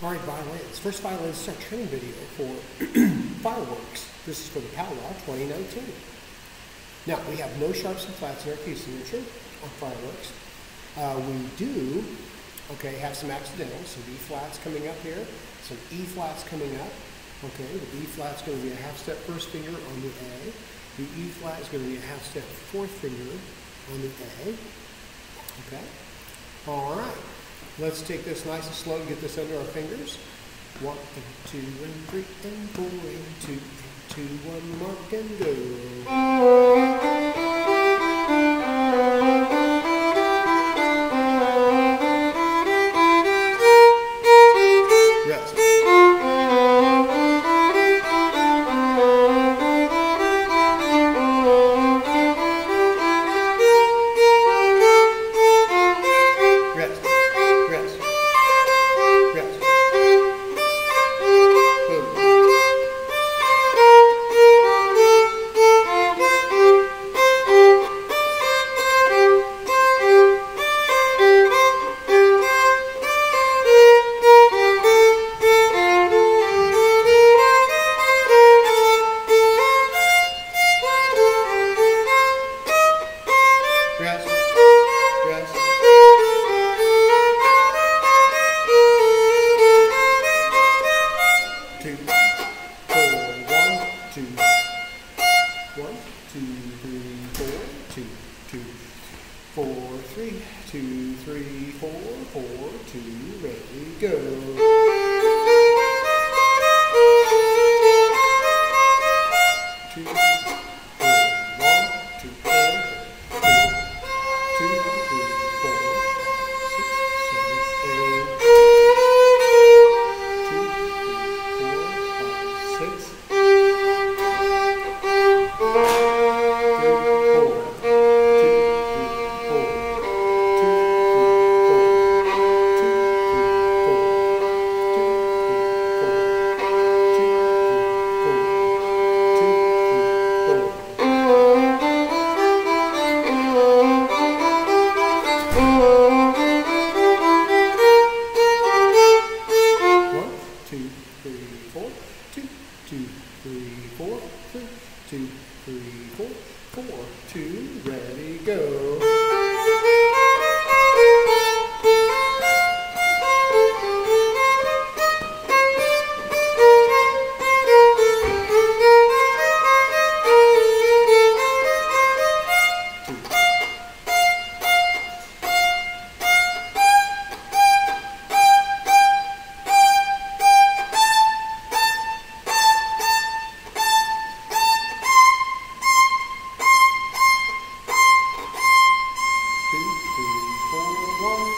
All right, violins. First violin is our training video for fireworks. This is for the Powwow 2019. Now, we have no sharps and flats in our key signature on fireworks. We do, have some accidentals, some B flats coming up here, some E flats coming up. Okay, the B flat's going to be a half step first finger on the A. The E flat is going to be a half step fourth finger on the A. Okay, all right. Let's take this nice and slow and get this under our fingers. 1 and 2 and 3 and 4 and 2 and 2, 1 mark and go. Rest. Rest, rest. 2, 4, 1, 2, 1, 2, 3, 4, 2, 2, 4, 3, 2, 3, 4, 4, 2, ready, go. 2, 4, 1, 2, 2, 3, 4, 6, 7, 8. 2, 3, 4, 5, 6. 2, 3, 4, 4, 2, ready, go. 2, 3, 4, 1.